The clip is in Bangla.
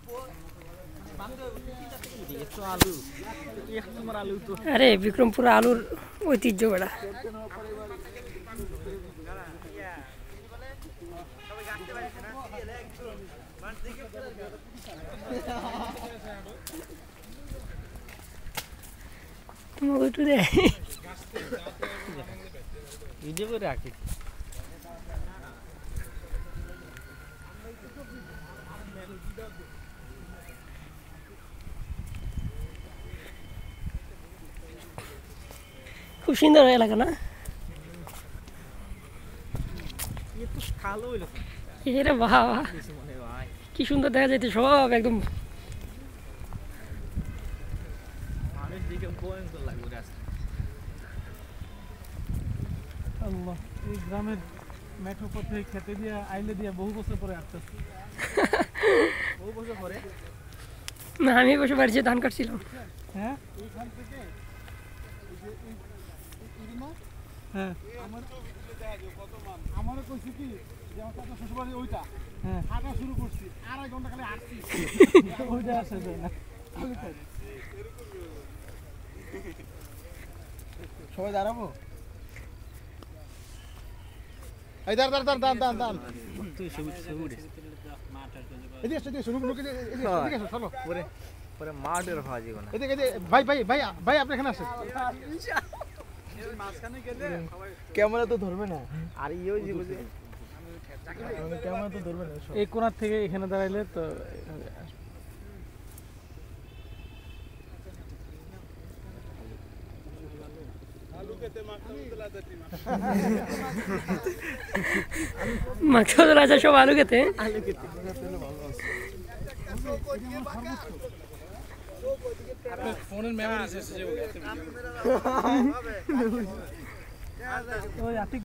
अरे विक्रमपुर आलूर ऐतिह्य बेटा তোমাকে একটু দে ভিডিও করে রাখি খুব সুন্দর এলাকা না এরে বাবা কি সুন্দর দেখা যাইতে সব একদম আল্লাহ এই গ্রামের মেঠো পথে খেতে দিয়ে আইলে দিয়ে বহু বছর পরে আসতেছে বহু বছর পরে না আমি বসে বাড়িতে ধান কাটছিলাম হ্যাঁ এইখান থেকে হ্যাঁ আমার আমারও কইছি কি যে আমার কাছে শ্বশুরবাড়ি ওইটা হ্যাঁ হাঁটা শুরু করছি 2.5 ঘন্টা খালি হাঁটছি ওইটা আসে না সবাই দাঁড়াবো এই দাঁড় তুই সবুজ এদিকে শুরু করো এদিকে চলো পরে পরে মাঠের হওয়া জীবন এদিকে ভাই আপনি এখানে আসেন ক্যামেরা তো ধরবে না আর ইও জীবন ক্যামেরা তো ধরবে না এই কোণার থেকে এখানে দাঁড়াইলে তো মাকসুদুল আচ্ছা সব আলু খেতে ফোনের মেমোরি শেষ হয়ে যাবে